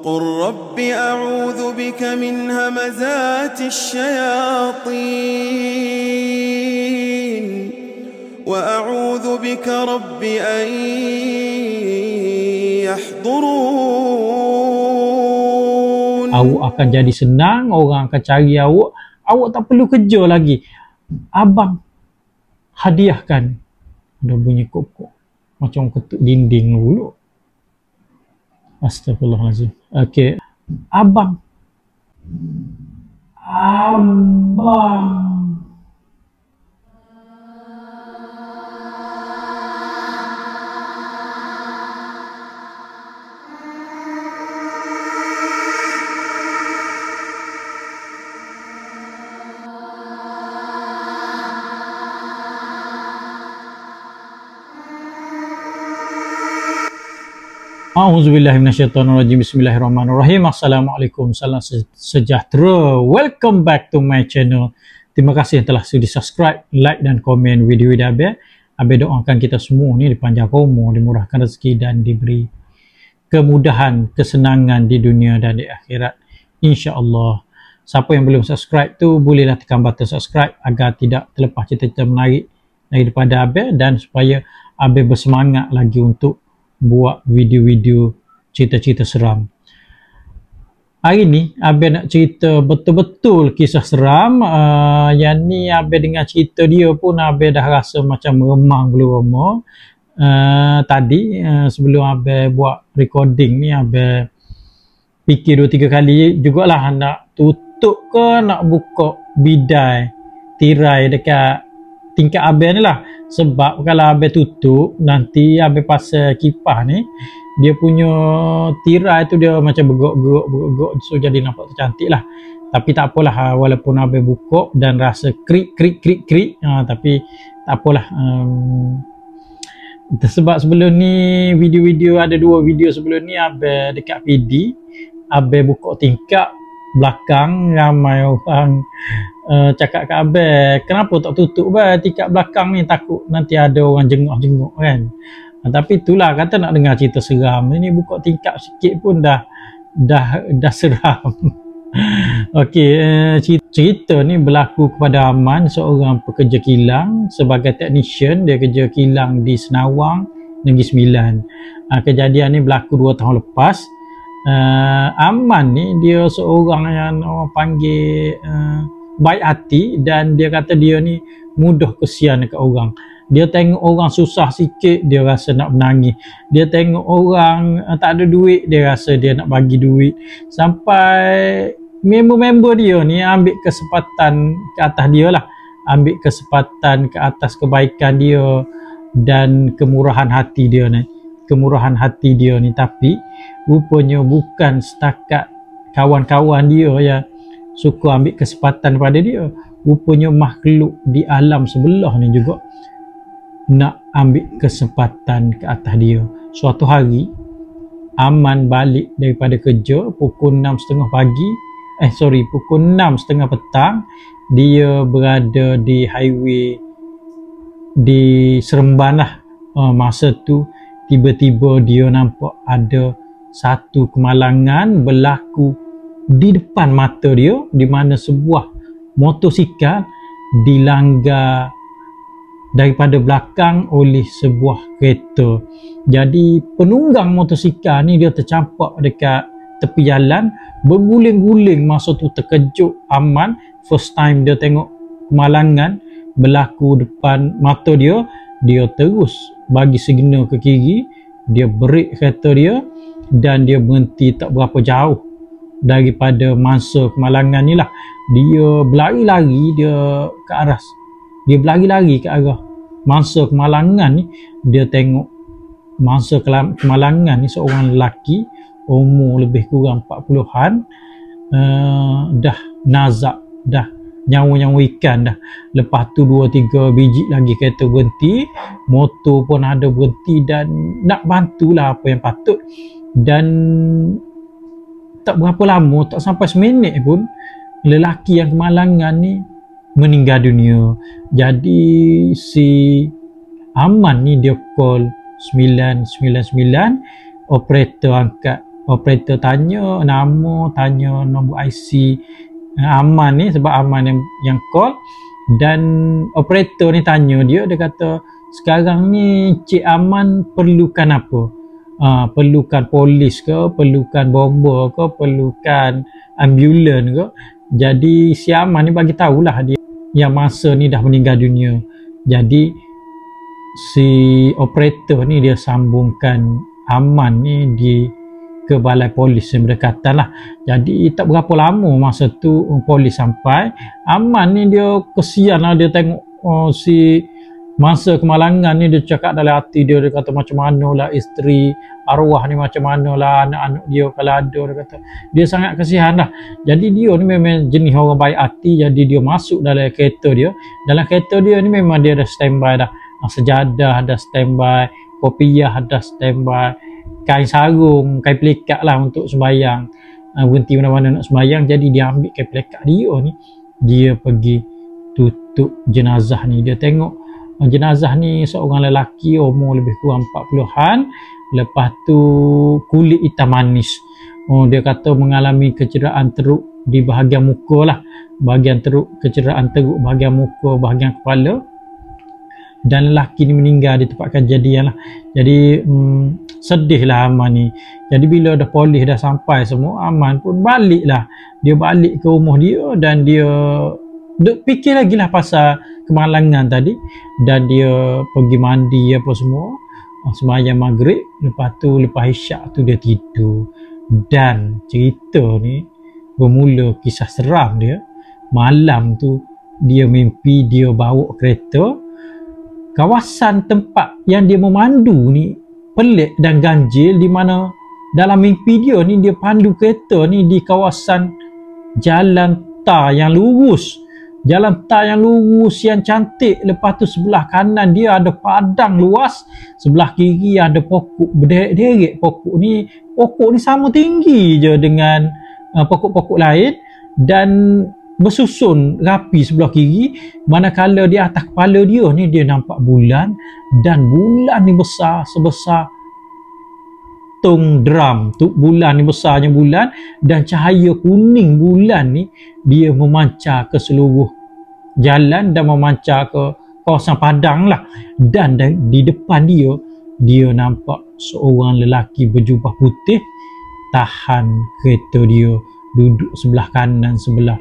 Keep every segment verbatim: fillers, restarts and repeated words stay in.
وقل رب أعوذ بك من همزات الشياطين وأعوذ بك رب أن يحضرون. Awak akan jadi senang, orang akan cari awak, awak tak perlu kerja lagi. Abang hadiahkan. Ada bunyi kok-kok macam ketuk dinding dulu. Astagfirullahaladzim. Okey. Abang. Abang. A'udzubillahi minasyaitonirrajim. Bismillahirrahmanirrahim. Assalamualaikum, salam sejahtera. Welcome back to my channel. Terima kasih telah sudi subscribe, like dan komen video-video Abe. Abe doakan kita semua ni dipanjang umur, dimurahkan rezeki dan diberi kemudahan, kesenangan di dunia dan di akhirat, insya-Allah. Siapa yang belum subscribe tu bolehlah tekan button subscribe agar tidak terlepas cerita-cerita menarik daripada Abe dan supaya Abe bersemangat lagi untuk buat video-video cerita-cerita seram. Hari ni Abe nak cerita betul-betul kisah seram. uh, Yang ni Abe dengar cerita dia pun Abe dah rasa macam meremang bulu roma. uh, Tadi uh, sebelum Abe buat recording ni, Abe fikir dua tiga kali jugalah nak tutup ke nak buka bidai tirai dekat tingkat Abe ni lah. Sebab kalau Abe tutup, nanti Abe pasal kipas ni, dia punya tirai tu dia macam bergok-gok, bergok, so jadi nampak cantik lah. Tapi tak apalah, walaupun Abe buka dan rasa krik, krik, krik, krik, ha, tapi tak apalah. Um, sebab sebelum ni, video-video, ada dua video sebelum ni, Abe dekat P D, Abe buka tingkap belakang, ramai orang uh, cakap kat Abe, kenapa tak tutup bah tingkap belakang ni, takut nanti ada orang jenguk-jenguk kan. Uh, tapi itulah kata nak dengar cerita seram. Ini buka tingkap sikit pun dah dah dah seram. Okey, uh, cerita, cerita ni berlaku kepada Aman, seorang pekerja kilang sebagai technician. Dia kerja kilang di Senawang, Negeri Sembilan. Uh, kejadian ni berlaku dua tahun lepas. Uh, Aman ni dia seorang yang orang panggil uh, baik hati, dan dia kata dia ni mudah kesian dekat orang. Dia tengok orang susah sikit, dia rasa nak menangis. Dia tengok orang uh, tak ada duit, dia rasa dia nak bagi duit. Sampai member-member dia ni ambil kesempatan ke atas dia lah, ambil kesempatan ke atas kebaikan dia dan kemurahan hati dia ni. Kemurahan hati dia ni, tapi rupanya bukan setakat kawan-kawan dia yang suka ambil kesempatan pada dia. Rupanya makhluk di alam sebelah ni juga nak ambil kesempatan ke atas dia. Suatu hari Aman balik daripada kerja pukul enam tiga puluh pagi, eh sorry pukul enam tiga puluh petang. Dia berada di highway di Seremban lah. uh, masa tu tiba-tiba dia nampak ada satu kemalangan berlaku di depan mata dia, di mana sebuah motosikal dilanggar daripada belakang oleh sebuah kereta. Jadi penunggang motosikal ni dia tercampak dekat tepi jalan, berguling-guling. Masa tu terkejut Aman, first time dia tengok kemalangan berlaku depan mata dia. Dia terus bagi signal ke kiri, dia break kereta dia dan dia berhenti tak berapa jauh daripada mangsa kemalangan ni lah. Dia berlari-lari dia ke arah, dia berlari-lari ke arah mangsa kemalangan ni. Dia tengok mangsa kemalangan ni seorang lelaki umur lebih kurang empat puluhan, uh, dah nazak, dah nyawa-nyawa ikan dah. Lepas tu dua tiga biji lagi kereta berhenti, motor pun ada berhenti dan nak bantulah apa yang patut. Dan tak berapa lama, tak sampai seminit pun, lelaki yang kemalangan ni meninggal dunia. Jadi si Aman ni dia call sembilan sembilan sembilan, operator angkat operator tanya nama, tanya nombor I C uh, Aman ni, sebab Aman yang, yang call. Dan operator ni tanya dia, dia kata sekarang ni Cik Aman perlukan apa? Uh, perlukan polis ke, perlukan bomba ke, perlukan ambulan ke. Jadi si Aman ni bagi tahulah dia yang masa ni dah meninggal dunia. Jadi si operator ni dia sambungkan Aman ni di ke balai polis yang berdekatan lah. Jadi tak berapa lama masa tu polis sampai. Aman ni dia kesian lah, dia tengok oh, si masa kemalangan ni, dia cakap dalam hati dia, dia kata macam mana lah isteri arwah ni, macam mana lah anak-anak dia kalau ada, dia kata dia sangat kesian lah. Jadi dia ni memang jenis orang baik hati. Jadi dia masuk dalam kereta dia, dalam kereta dia ni memang dia dah standby dah, sejadah dah standby, kopiah dah standby, kain sarung, kain pelikat lah untuk sembahyang, berhenti mana-mana nak sembahyang. Jadi dia ambil kain pelikat dia ni, dia pergi tutup jenazah ni. Dia tengok jenazah ni seorang lelaki umur lebih kurang empat puluhan, lepas tu kulit hitam manis. Oh, dia kata mengalami kecederaan teruk di bahagian muka lah, bahagian teruk, kecederaan teruk bahagian muka, bahagian kepala. Dan lelaki ni meninggal di tempat kejadian lah. Jadi hmm, sedih lah Aman ni. Jadi bila dah polis dah sampai semua, Aman pun balik lah. Dia balik ke rumah dia dan dia duk fikir lagi lah pasal kemalangan tadi. Dan dia pergi mandi apa semua, sembahyang maghrib. Lepas tu lepas isyak tu dia tidur. Dan cerita ni bermula kisah seram dia. Malam tu dia mimpi dia bawa kereta. Kawasan tempat yang dia memandu ni pelik dan ganjil, di mana dalam mimpi dia ni dia pandu kereta ni di kawasan jalan tar yang lurus. Jalan tar yang lurus yang cantik. Lepas tu sebelah kanan dia ada padang luas, sebelah kiri ada pokok berderet-deret. Pokok ni pokok ni sama tinggi je dengan uh, pokok-pokok lain dan bersusun rapi sebelah kiri. Manakala di atas kepala dia ni dia nampak bulan, dan bulan ni besar sebesar tung drum tu. Bulan ni besarnya bulan, dan cahaya kuning bulan ni dia memancar ke seluruh jalan dan memancar ke kawasan padang lah. Dan di depan dia dia nampak seorang lelaki berjubah putih tahan kereta dia, duduk sebelah kanan sebelah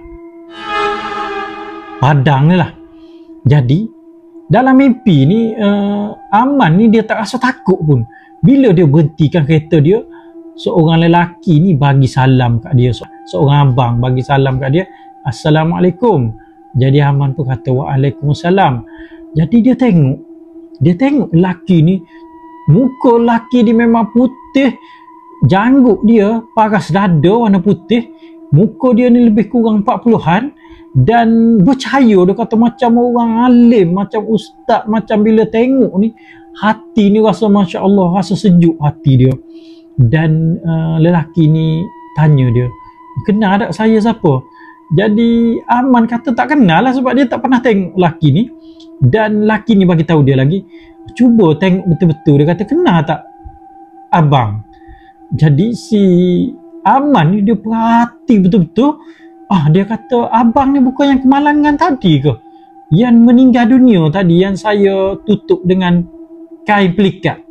padang ni lah. Jadi dalam mimpi ni uh, Aman ni dia tak rasa takut pun. Bila dia berhentikan kereta dia, seorang lelaki ni bagi salam kat dia. Seorang abang bagi salam kat dia, Assalamualaikum. Jadi Aman pun kata Waalaikumsalam. Jadi dia tengok, dia tengok lelaki ni, muka lelaki dia memang putih, janggut dia paras dada warna putih, muka dia ni lebih kurang empat puluhan dan bercahaya. Dia kata macam orang alim, macam ustaz, macam bila tengok ni hati ni rasa Masya Allah, rasa sejuk hati dia. Dan uh, lelaki ni tanya dia, kenal tak saya siapa? Jadi Aman kata tak kenal lah, sebab dia tak pernah tengok lelaki ni. Dan lelaki ni bagi tahu dia lagi, cuba tengok betul-betul. Dia kata kenal tak abang? Jadi si Aman ni dia perhati betul-betul. Ah, dia kata abang ni bukan yang kemalangan tadi ke? Yang meninggal dunia tadi, yang saya tutup dengan kain pelikat.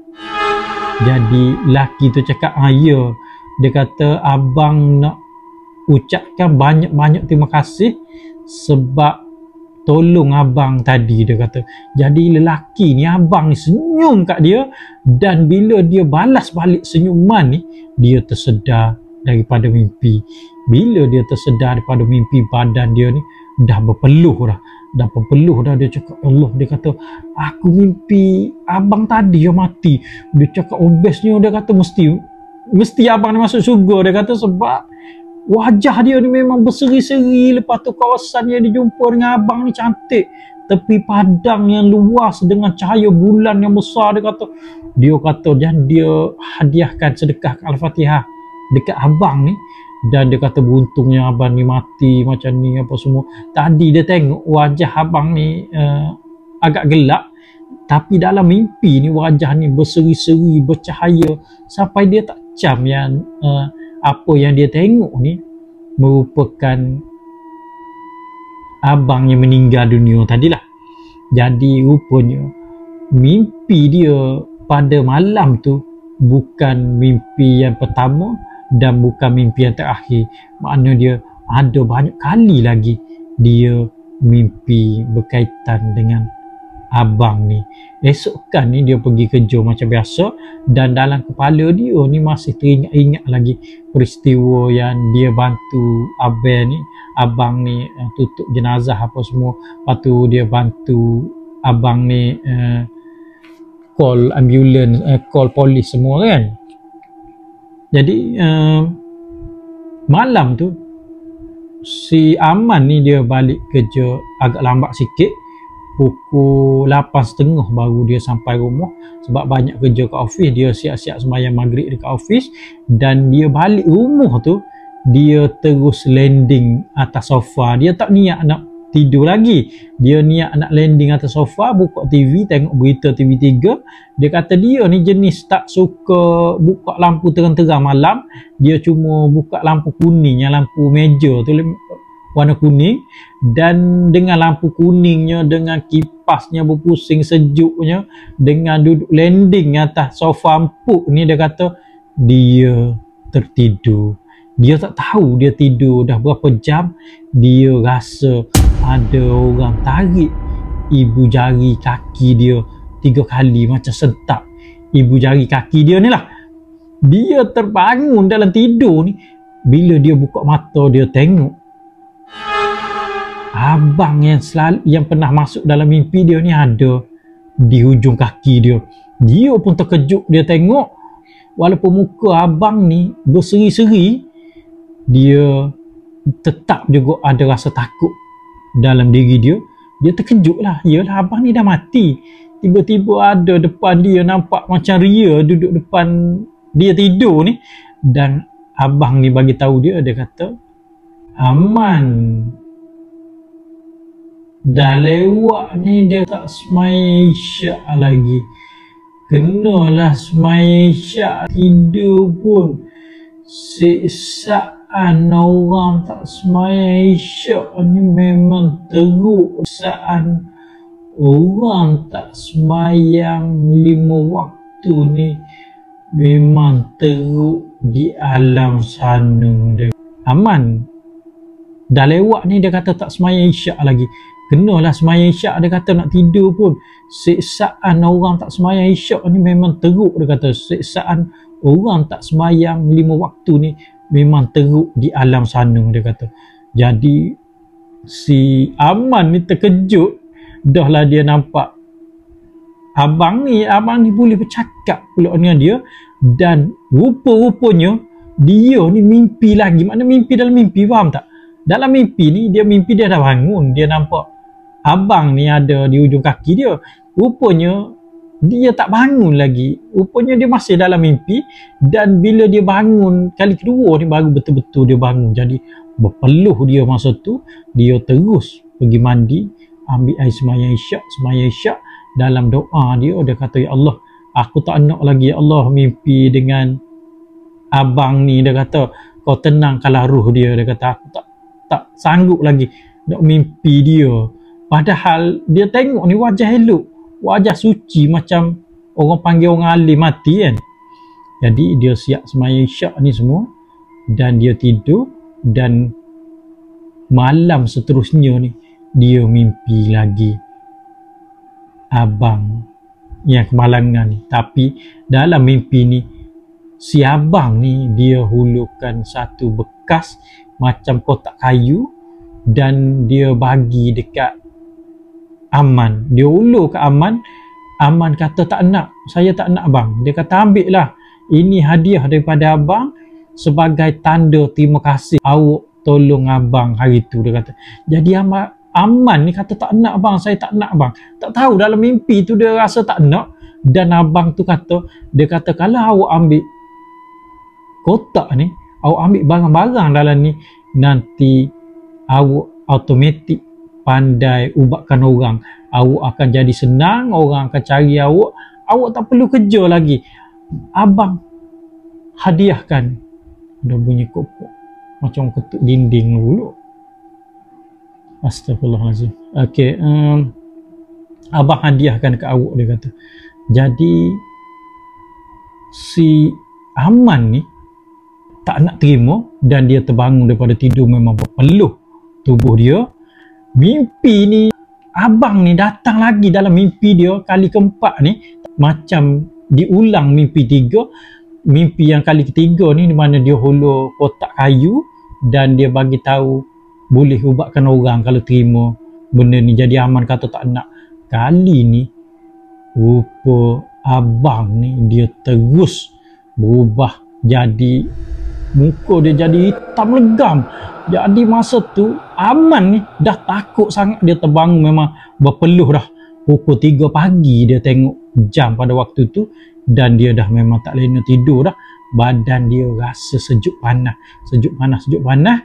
Jadi lelaki tu cakap, ah ya. Dia kata abang nak ucapkan banyak-banyak terima kasih sebab tolong abang tadi, dia kata. Jadi lelaki ni, abang ni senyum kat dia, dan bila dia balas balik senyuman ni, dia tersedar daripada mimpi. Bila dia tersedar daripada mimpi, badan dia ni dah berpeluh dah. Dah berpeluh dah. Dia cakap, Allah, dia kata, aku mimpi abang tadi yang mati. Dia cakap, oh bestnya, dia kata mesti mesti abang ni masuk syurga. Dia kata sebab wajah dia ni memang berseri-seri. Lepas tu kawasan yang dijumpa dengan abang ni cantik. Tepi padang yang luas dengan cahaya bulan yang besar. Dia kata, dia kata dan dia hadiahkan sedekah Al-Fatihah dekat abang ni. Dan dia kata beruntungnya abang ni mati macam ni apa semua. Tadi dia tengok wajah abang ni uh, agak gelap, tapi dalam mimpi ni wajah ni berseri-seri, bercahaya, sampai dia tak macam yang uh, apa yang dia tengok ni merupakan abang yang meninggal dunia tadilah. Jadi rupanya mimpi dia pada malam tu bukan mimpi yang pertama dan bukan mimpi yang terakhir. Maknanya dia ada banyak kali lagi dia mimpi berkaitan dengan abang ni. Esok kan ni dia pergi kerja macam biasa dan dalam kepala dia ni masih teringat-ingat lagi peristiwa yang dia bantu abang ni, abang ni uh, tutup jenazah apa semua. Lepas tu dia bantu abang ni uh, call ambulans, uh, call polis semua kan. Jadi uh, malam tu si Aman ni dia balik kerja agak lambat sikit, pukul lapan tiga puluh baru dia sampai rumah sebab banyak kerja kat office. Dia siap-siap sembahyang maghrib dekat office dan dia balik rumah tu dia terus landing atas sofa. Dia tak niat nak tidur lagi, dia niat nak landing atas sofa, buka T V, tengok berita T V tiga. Dia kata dia ni jenis tak suka buka lampu terang-terang malam, dia cuma buka lampu kuning, yang lampu meja tu warna kuning, dan dengan lampu kuningnya, dengan kipasnya berpusing sejuknya, dengan duduk landing atas sofa empuk ni, dia kata dia tertidur. Dia tak tahu dia tidur dah berapa jam. Dia rasa ada orang tarik ibu jari kaki dia tiga kali macam sentak ibu jari kaki dia ni lah. Dia terbangun dalam tidur ni. Bila dia buka mata, dia tengok abang yang selalu yang pernah masuk dalam mimpi dia ni ada di hujung kaki dia. Dia pun terkejut. Dia tengok walaupun muka abang ni berseri-seri, dia tetap juga ada rasa takut dalam diri dia. Dia terkejut lah. Yalah, abang ni dah mati. Tiba-tiba ada depan dia nampak macam ria duduk depan dia tidur ni. Dan abang ni bagi tahu dia, dia kata, Aman dah lewat ni, dia tak semaya isyak lagi. Kenalah semaya isyak, tidur pun siksaan orang tak semaya isyak ni memang teruk. Siksaan orang tak sembahyang lima waktu ni memang teruk di alam sana. Aman dah lewat ni, dia kata tak sembahyang isyak lagi. Kenalah sembahyang isyak, dia kata nak tidur pun siksaan orang tak sembahyang isyak ni memang teruk. Dia kata siksaan orang tak sembahyang lima waktu ni memang teruk di alam sana, dia kata. Jadi si Aman ni terkejut. Dah lah dia nampak abang ni, abang ni boleh bercakap pula dengan dia. Dan rupa-rupanya dia ni mimpi lagi. Maknanya mimpi dalam mimpi, faham tak? Dalam mimpi ni, dia mimpi dia dah bangun, dia nampak abang ni ada di ujung kaki dia. Rupanya dia tak bangun lagi. Rupanya dia masih dalam mimpi. Dan bila dia bangun kali kedua ni, baru betul-betul dia bangun. Jadi berpeluh dia masa tu. Dia terus pergi mandi, ambil air sembahyang isyak. Sembahyang isyak, dalam doa dia, dia kata, Ya Allah, aku tak nak lagi, Ya Allah, mimpi dengan abang ni. Dia kata, kau tenangkanlah ruh dia. Dia kata, aku tak tak sanggup lagi nak mimpi dia. Padahal dia tengok ni wajah elok, wajah suci, macam orang panggil orang alim mati kan. Jadi dia siap sembahyang isyak ni semua dan dia tidur. Dan malam seterusnya ni dia mimpi lagi abang yang kemalangan ni. Tapi dalam mimpi ni, si abang ni dia hulurkan satu bekas macam kotak kayu dan dia bagi dekat Aman. Dia ulur ke Aman. Aman kata, tak nak, saya tak nak abang. Dia kata, ambil lah, ini hadiah daripada abang sebagai tanda terima kasih awak tolong abang hari tu. Dia kata. Jadi Aman, Aman ni kata, tak nak abang, saya tak nak abang. Tak tahu dalam mimpi tu dia rasa tak nak. Dan abang tu kata, dia kata, kalau awak ambil kotak ni, awak ambil barang-barang dalam ni, nanti awak automatik pandai ubatkan orang. Awak akan jadi senang, orang akan cari awak, awak tak perlu kerja lagi. Abang hadiahkan. Ada bunyi kopok macam ketuk dinding dulu. Astagfirullahalazim. Okey, um, abang hadiahkan ke awak, dia kata. Jadi si Aman ni tak nak terima dan dia terbangun daripada tidur, memang berpeluh tubuh dia. Mimpi ni, abang ni datang lagi dalam mimpi dia kali keempat ni, macam diulang mimpi tiga. Mimpi yang kali ketiga ni di mana dia hulur kotak kayu dan dia bagi tahu boleh ubatkan orang kalau terima benda ni. Jadi Aman kata tak nak. Kali ni rupa abang ni dia terus berubah, jadi muka dia jadi hitam legam. Jadi masa tu Aman ni dah takut sangat, dia terbangun memang berpeluh dah. Pukul tiga pagi dia tengok jam pada waktu tu dan dia dah memang tak lena tidur dah. Badan dia rasa sejuk panas, sejuk panas, sejuk panas.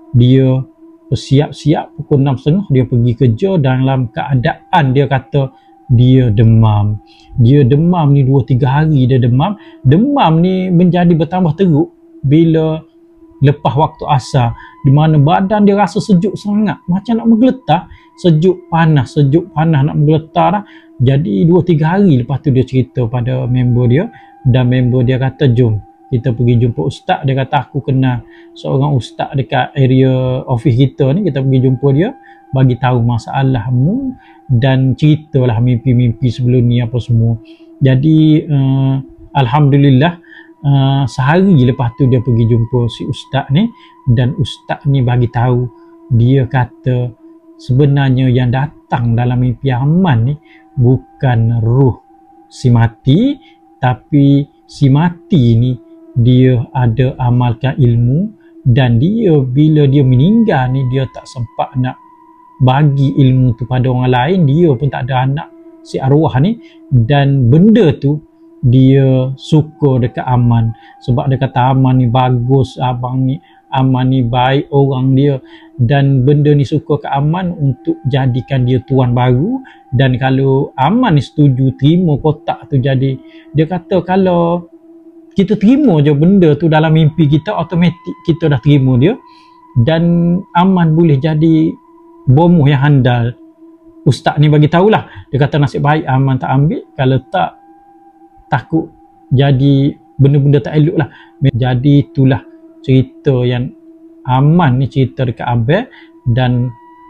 Dia bersiap-siap pukul enam tiga puluh dia pergi kerja dalam keadaan dia kata dia demam. Dia demam ni dua tiga hari dia demam. Demam ni menjadi bertambah teruk bila lepas waktu asar, di mana badan dia rasa sejuk sangat, macam nak menggeletar. Sejuk panas, sejuk panas nak menggeletar dah. Jadi dua tiga hari lepas tu dia cerita pada member dia, dan member dia kata jom kita pergi jumpa ustaz. Dia kata aku kenal seorang ustaz dekat area office kita ni, kita pergi jumpa dia, bagi tahu masalahmu dan ceritalah mimpi-mimpi sebelum ni apa semua. Jadi uh, Alhamdulillah uh, sehari lepas tu dia pergi jumpa si ustaz ni, dan ustaz ni bagi tahu, dia kata sebenarnya yang datang dalam mimpi Aman ni bukan ruh si mati, tapi si mati ni dia ada amalkan ilmu, dan dia bila dia meninggal ni dia tak sempat nak bagi ilmu tu pada orang lain. Dia pun tak ada anak si arwah ni, dan benda tu dia suka dekat Aman sebab dia kata Aman ni bagus, abang ni Aman ni baik orang dia, dan benda ni suka ke Aman untuk jadikan dia tuan baru. Dan kalau Aman ni setuju terima kotak tu, jadi dia kata kalau kita terima je benda tu dalam mimpi kita, automatik kita dah terima dia, dan Aman boleh jadi bomoh yang handal. Ustaz ni bagi tahulah, dia kata nasib baik Aman tak ambil, kalau tak takut jadi benda-benda tak elok lah. Jadi itulah cerita yang Aman ni cerita dekat Abel, dan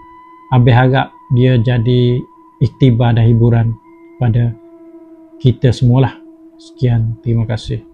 Abel harap dia jadi iktibar dan hiburan pada kita semualah. Sekian, terima kasih.